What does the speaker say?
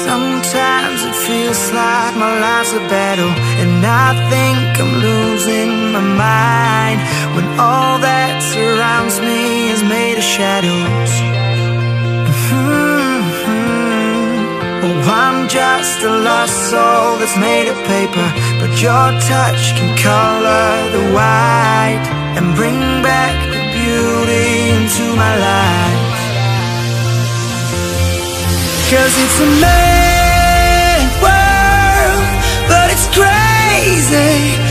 Sometimes it feels like my life's a battle, and I think I'm losing my mind when all that surrounds me is made of shadows. Oh, I'm just a lost soul that's made of paper, but your touch can color the white and bring back the beauty into my life. 'Cause it's a mad world, but it's crazy.